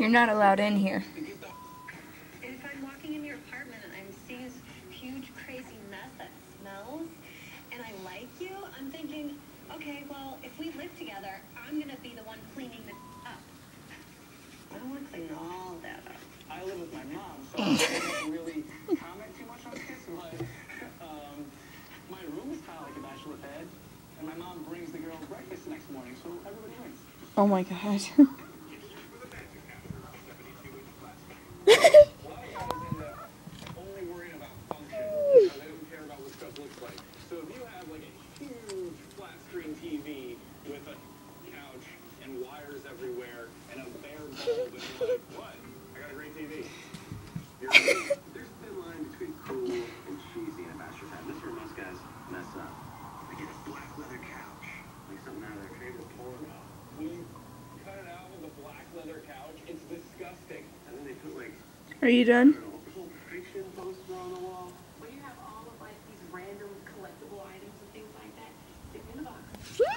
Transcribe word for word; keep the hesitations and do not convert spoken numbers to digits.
You're not allowed in here. If I'm walking in your apartment and I'm seeing this huge, crazy mess that smells, and I like you, I'm thinking, okay, well, if we live together, I'm going to be the one cleaning it up. I don't want to clean all that up. I live with my mom, so I can't really comment too much on this, but um, my room is kind of like a bachelor pad, and my mom brings the girls breakfast the next morning, so everybody wins. Oh my god. Only worrying about function. They don't care about what stuff looks like. So if you have like a huge flat screen T V with a couch and wires everywhere and a bare bulb, and you're like, what? I got a great T V. You're There's a thin line between cool and cheesy in a bachelor pad. This is where most guys mess up. They get a black leather couch, like something out of their favorite porno. We cut it out with a black leather couch. It's disgusting. And then they put like Are you done? fiction poster on the wall. When you have all of like these random collectible items and things like that, stick them in a box.